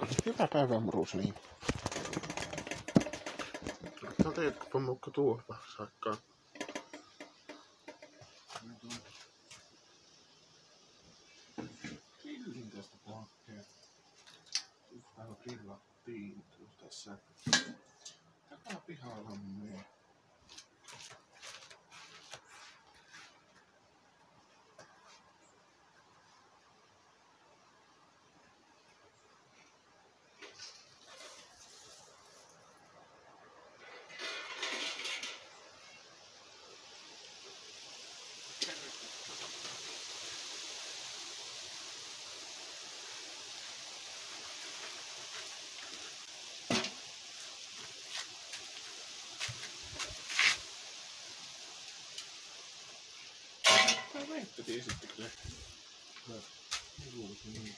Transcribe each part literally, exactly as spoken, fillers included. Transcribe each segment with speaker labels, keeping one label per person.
Speaker 1: Hyvää päivää, muruseni. Tää teetkö muukka tuolla saakkaan? Grillin tästä pohkeen. Täällä grillattiin tässä. Takapihalamme. Tää veitteli esittikö se? Mä luulisin niin.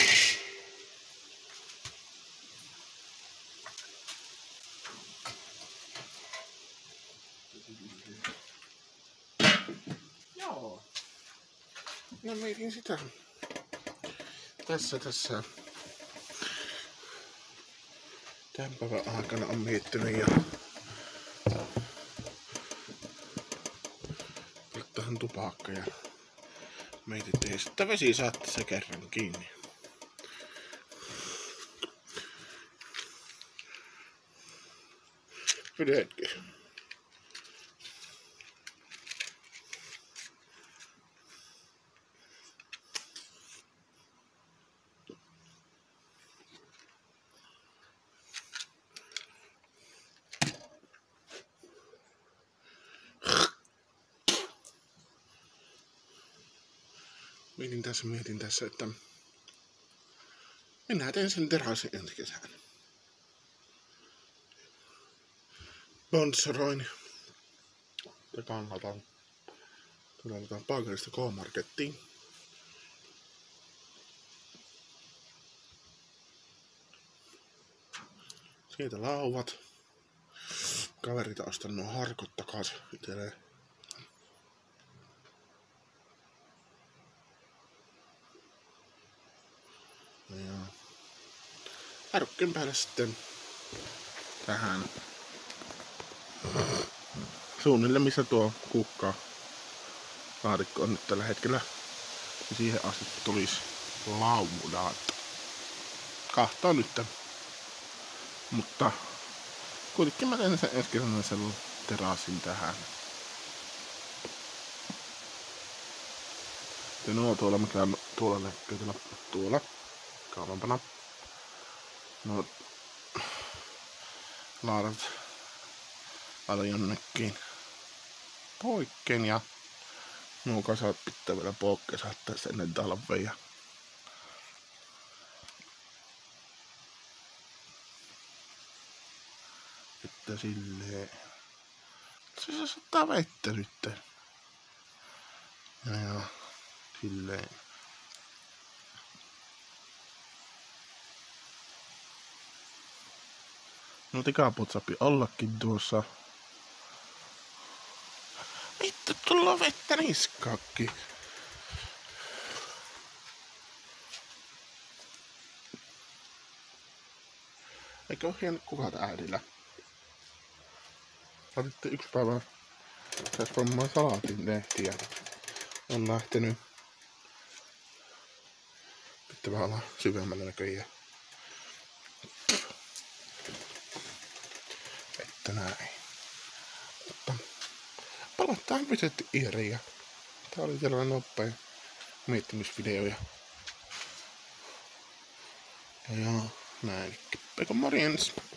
Speaker 1: Joo. No mietin sitä. Tässä tässä. Tämän päivän aikana on miettinyt ja tähän tupakka ja mietittiin sitten vesi saatti se kerran kiinni. Pidetkin. Mietin tässä, mietin tässä, että minä teen sen terassin ensi kesänä. Sponsoroin ja kannatan. Kannatan paikallista K-markettiin. Sieltä lauvat. Kaverit on ostanut harkot takas itselleen. Ja harkkeen päälle sitten tähän suunnilleen missä tuo kukka laatikko on nyt tällä hetkellä. Ja siihen asti tulisi laudat. Kahtaa nyt. Mutta kuitenkin mä teen sen ensi kesänä sen terassin tähän. Ja nuo tuolla mikä tuolla näkyy tuolla tuolla. Kauempana. No laadat laitan jonnekin poikkeen ja nuo kasat pitää vielä poikkeen saattaa sen ennen talveen ja että silleen se saattaa vettä nyt ja ja silleen. No tikapuut saapi ollakin tuossa. Vittu, tullaan vettä niskaakki. Eikö oo hieno kuvata äidillä? Otitte yksi päivä tässä varmaan salaatin lehtiä. On lähtenyt. Pitää vähän olla syvemmällä näköjään. Että näin. Mutta palataan pysytti Iiriä. Tää oli sellainen nopea miettimisvideo ja ja näin. Pekka morjens!